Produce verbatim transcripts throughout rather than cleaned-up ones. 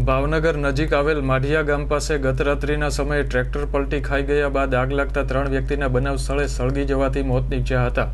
ભાવનગર નજીક આવેલ માઢિયા ગામ પાસે ગત રાત્રિના સમયે ટ્રેક્ટર પલટી ખાઈ ગયા બાદ આગ લાગતા ત્રણ વ્યક્તિના બનાવ સ્થળે સળગી જવાથી મોત નીપજ્યા હતા।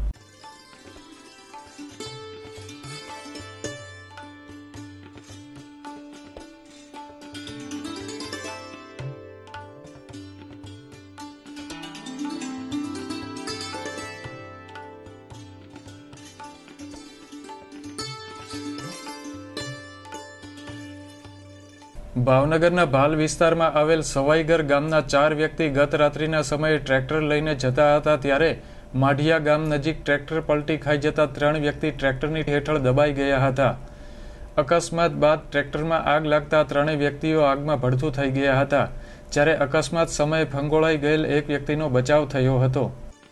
ભાવનગરના ભાલ વિસ્તારમાં આવેલ સવાઈગર ગામના ચાર વ્યક્તિ ગત રાત્રિના સમયે ટ્રેક્ટર લઈને જતા હતા ત્યારે માઢિયા ગામ નજીક ટ્રેક્ટર પલટી ખાઈ જતા ત્રણ વ્યક્તિ ટ્રેક્ટરની હેઠળ દબાઈ ગયા હતા। અકસ્માત બાદ ટ્રેક્ટરમાં આગ લાગતા ત્રણેય વ્યક્તિઓ આગમાં ભડથું થઈ ગયા હતા, જ્યારે અકસ્માત સમયે ફંગોળાઈ ગયેલ એક વ્યક્તિનો બચાવ થયો હતો।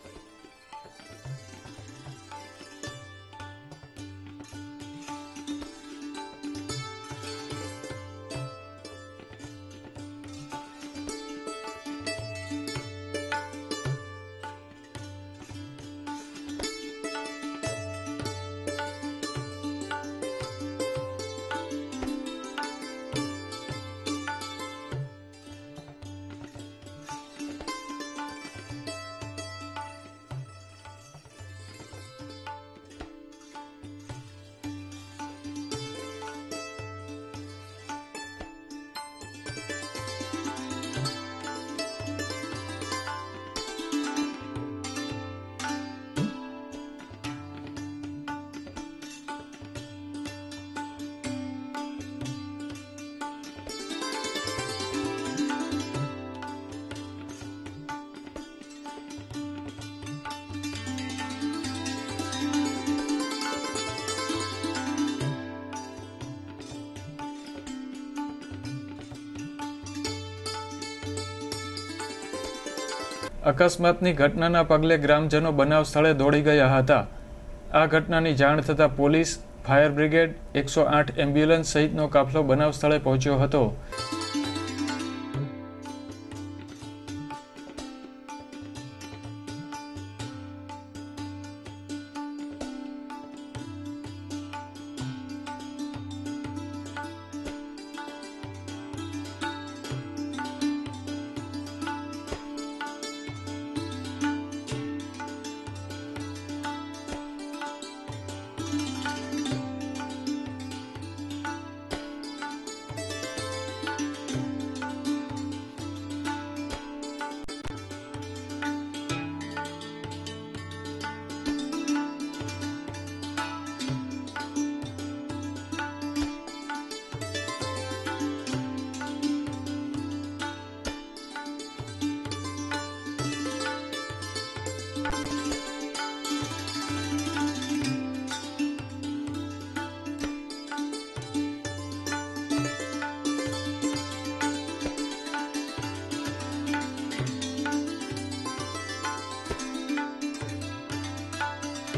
અકસ્માતની ઘટનાના પગલે ગ્રામજનો બનાવ સ્થળે દોડી ગયા હતા। આ ઘટનાની જાણ થતાં પોલીસ, ફાયર બ્રિગેડ, એકસો આઠ એમ્બ્યુલન્સ સહિતનો કાફલો બનાવ સ્થળે પહોંચ્યો હતો।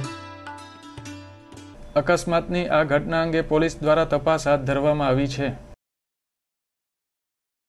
અકસ્માતની આ ઘટના અંગે પોલીસ દ્વારા તપાસ હાથ ધરવામાં આવી છે।